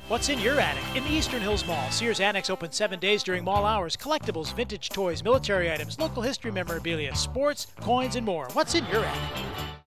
What's in your attic? In the Eastern Hills Mall, Sears Annex open 7 days during mall hours. Collectibles, vintage toys, military items, local history memorabilia, sports, coins, and more. What's in your attic?